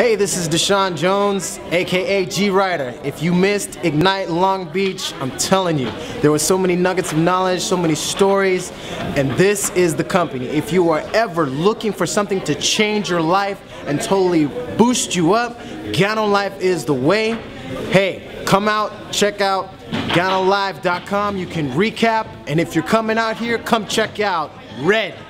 Hey, this is Deshaun Jones, aka G Rider. If you missed Ignite Long Beach, I'm telling you, there were so many nuggets of knowledge, so many stories, and this is the company. If you are ever looking for something to change your life and totally boost you up, GanoLife is the way. Hey, come out, check out GanoLife.com. You can recap, and if you're coming out here, come check out Red.